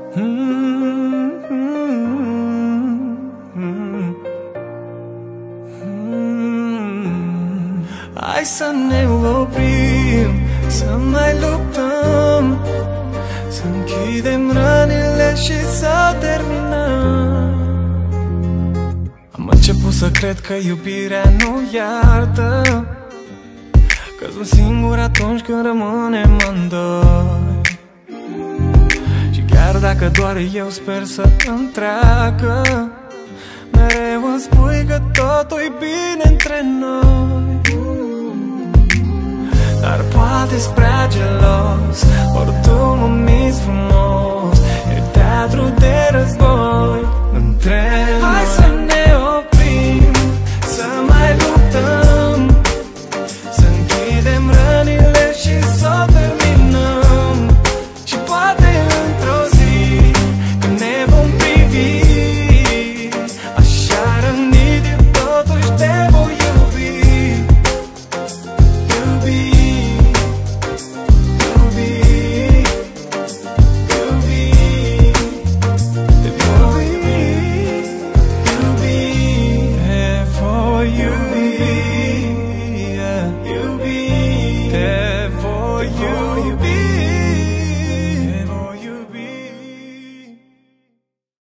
Hai să ne oprim, să mai luptăm, să închidem rănile și să terminăm. Am început să cred că iubirea nu iartă, că sunt singur atunci când rămânem amândoi. Și chiar dacă doar eu sper să întreacă, mereu îmi spui că totul-i bine între noi. Dar poate-s prea gelos, ori tu